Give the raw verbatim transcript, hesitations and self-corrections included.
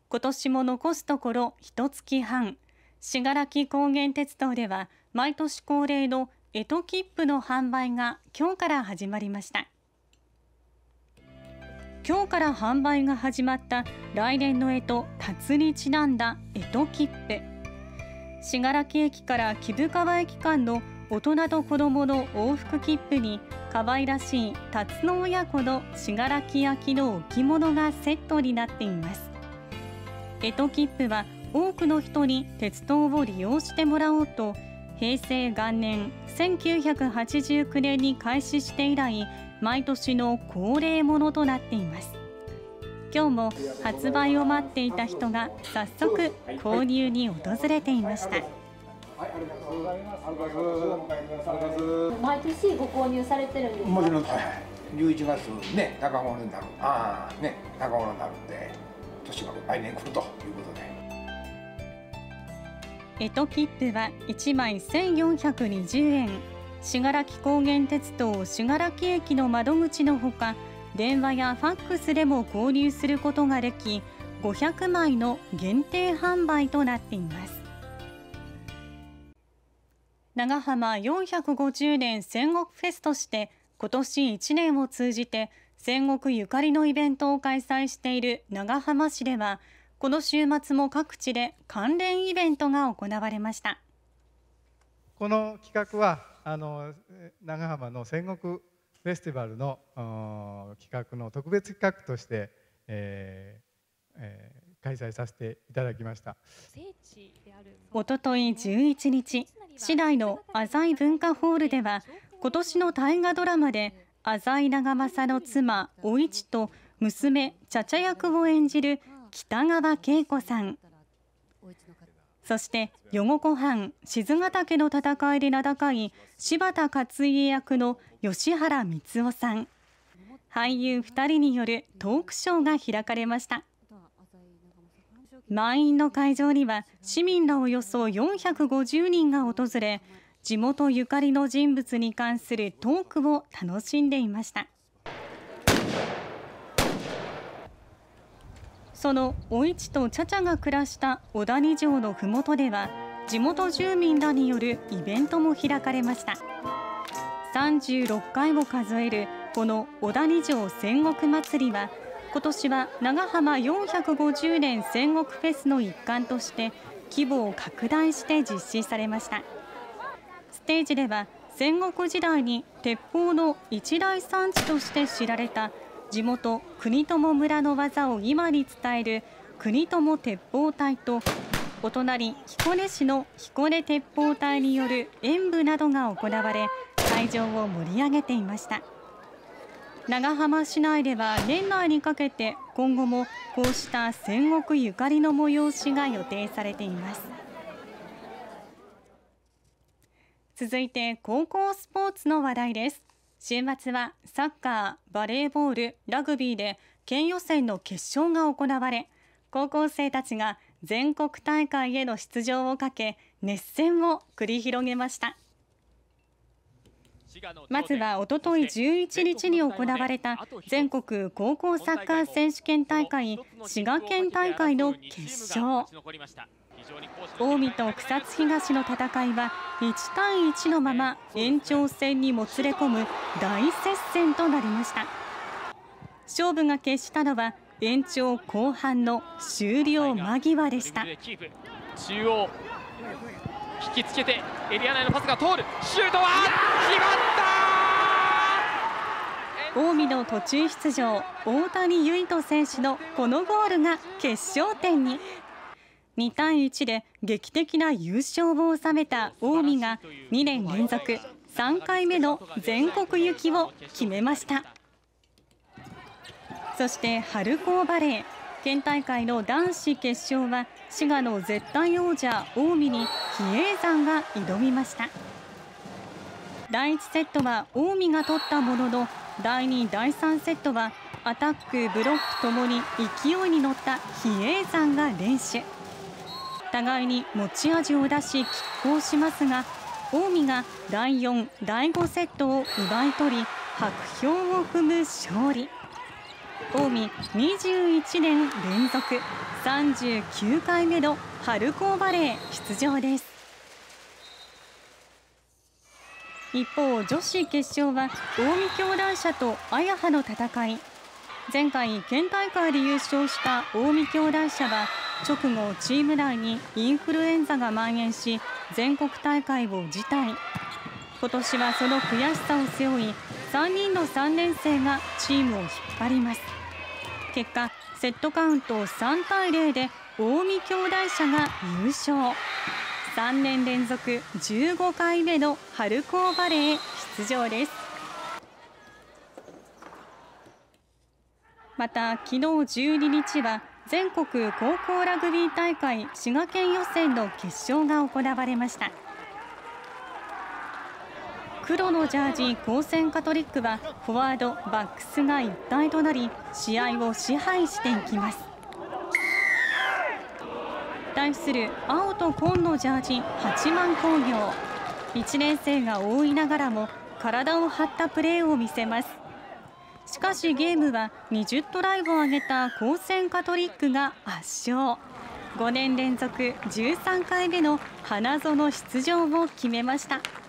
今年も残すところいちがつはん、信楽高原鉄道では毎年恒例の干支切符の販売が今日から始まりました。今日から販売が始まった来年の干支辰にちなんだ干支切符。信楽駅から貴生川駅間の大人と子どもの往復切符に可愛らしい辰の親子の信楽焼の置物がセットになっています。干支切符は多くの人に鉄道を利用してもらおうとへいせいがんねんせんきゅうひゃくはちじゅうきゅうねんに開始して以来毎年の恒例ものとなっています。今日も発売を待っていた人が早速購入に訪れていました。 毎年ご購入されてるんですか？ もちろん、はい、じゅういちがつね、高物になる、ああね、高物になるんで、年が来年来るということで。 干支切符はいちまいせんよんひゃくにじゅうえん。信楽高原鉄道信楽駅の窓口のほか、電話やファックスでも購入することができ、ごひゃくまいの限定販売となっています。長浜よんひゃくごじゅうねん戦国フェスとして今年いちねんを通じて戦国ゆかりのイベントを開催している長浜市では、この週末も各地で関連イベントが行われました。 この企画はあの長浜の戦国フェスティバルの企画の特別企画として、えーえー、開催させていただきました。 おとといじゅういちにち、市内の浅井文化ホールでは今年の大河ドラマで浅井長政の妻お市と娘茶々役を演じる北川景子さん、そして余呉湖畔静ヶ岳の戦いで名高い柴田勝家役の吉原光夫さん、俳優ふたりによるトークショーが開かれました。満員の会場には市民らおよそよんひゃくごじゅうにんが訪れ、地元ゆかりの人物に関するトークを楽しんでいました。そのお市と茶々が暮らした小谷城のふもとでは、地元住民らによるイベントも開かれました。さんじゅうろっかいを数えるこの小谷城戦国祭りは、今年は長浜よんひゃくごじゅうねん戦国フェスの一環として規模を拡大して実施されました。ステージでは戦国時代に鉄砲の一大産地として知られた地元国友村の技を今に伝える国友鉄砲隊と、お隣彦根市の彦根鉄砲隊による演舞などが行われ、会場を盛り上げていました。長浜市内では年内にかけて今後もこうした戦国ゆかりの催しが予定されています。続いて高校スポーツの話題です。週末はサッカー、バレーボール、ラグビーで県予選の決勝が行われ、高校生たちが全国大会への出場をかけ熱戦を繰り広げました。まずはおとといじゅういちにちに行われた全国高校サッカー選手権大会滋賀県大会の決勝。近江と草津東の戦いはいちたいいちのまま延長戦にもつれ込む大接戦となりました。勝負が決したのは延長後半の終了間際でした。 中央引きつけてエリア内のパスが通る、シュートは決まった。 近江の途中出場大谷唯斗選手のこのゴールが決勝点に。にたいいちで劇的な優勝を収めた近江がにねんれんぞくさんかいめの全国行きを決めました。そして春高バレー県大会の男子決勝は滋賀の絶対王者近江に比叡山が挑みました。だいいちセットは近江が取ったものの、だいに、だいさんセットはアタック、ブロックともに勢いに乗った比叡山が連取。互いに持ち味を出し拮抗しますが、近江がだいよん、だいごセットを奪い取り、薄氷を踏む勝利。 近江にじゅういちねん連続さんじゅうきゅうかいめの春高バレー出場です。一方、女子決勝は近江兄弟社と綾葉の戦い。前回県大会で優勝した近江兄弟社は直後チーム内にインフルエンザが蔓延し全国大会を辞退。今年はその悔しさを背負いさんにんのさんねん生がチームを引っ張ります。結果セットカウントさんたいゼロで近江兄弟社が優勝。さんねん連続じゅうごかいめの春高バレー出場です。また昨日じゅうににちは全国高校ラグビー大会滋賀県予選の決勝が行われました。黒のジャージ高専カトリックはフォワードバックスが一体となり試合を支配していきます。対する青と紺のジャージ八幡工業、いちねん生が追いながらも体を張ったプレーを見せます。しかしゲームはにじゅうトライを挙げた高専カトリックが圧勝。ごねん連続じゅうさんかいめの花園出場を決めました。